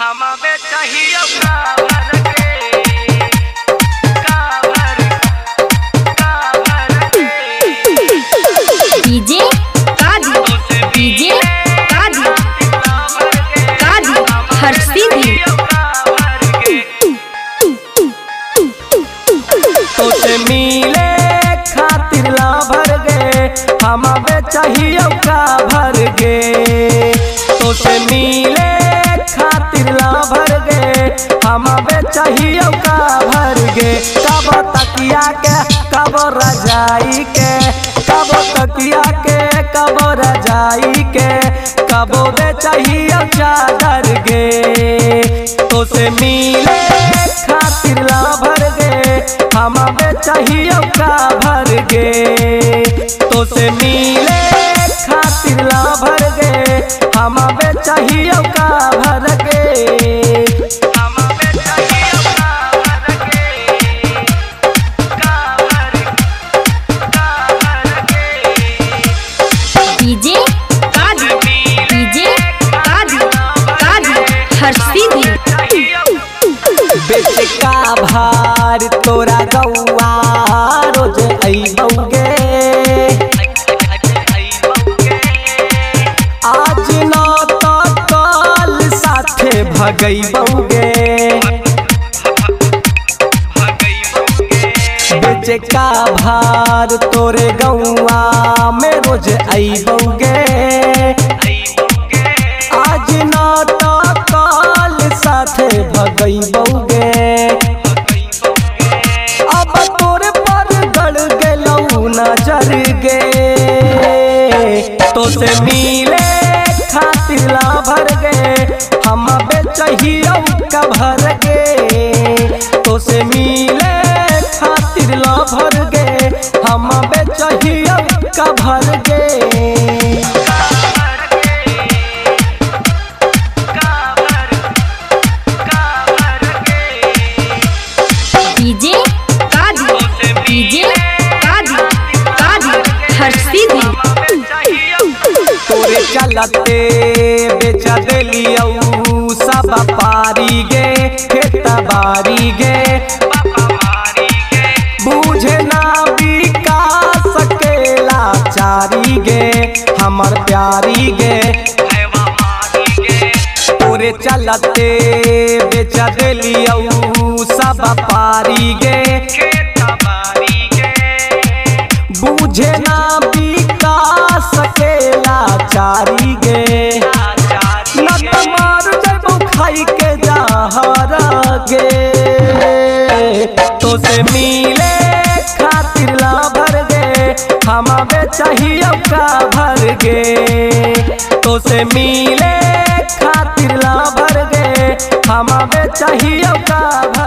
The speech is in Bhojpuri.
हमें चाहिए कावर के डीजे काजी हर्षिदी तोसे मिले खातिर ला भर गे हमें चाहिए कावर गे तोसे मिले खातिर ला भर गे हमें चाहिए कावर गे कब तकिया के कब रजाई के कब तकिया के कब रजाई के कब दे चाहिए चादर गे तोसे मिले खातिर ला भर गे हमें चाहिए कावर गे तोसे मिले खातिर ला भर गे हमें चाहिए कावर गे डीजे काजी हर्षिदी बेच का भार तोरा गौआ रोज अइबौगे आज न तो कल साथे भगैबौगे बेच का भार तोरे गौआ में रोज अइबौगे आज न तो कल साथे भगैबौगे अब तोरे पर गड़ गेलौ नजर गे तोसे मिले खातिर ला भर गे हमें चाहिए कभर गे तोसे मिले खातिर ला भर गे हमें चाहिए कभर गे डीजे काजी हर्षिदी तोरे चलते बेचा देलियौ सब पारी गे खेत बारी गे बूझे ना विकास सकेला चारी गे हमर प्यारी गे तोरे चलते बेचा देलियौ सब पारी गे बूझे ना विकास सकेला चारी गे न तमार जब खाई के जहर गे तोसे मिले खातिर ला भर गे हमें चाहिए कावर गे तोसे मिले खातिर ला भर गे हमें चाहिए कावर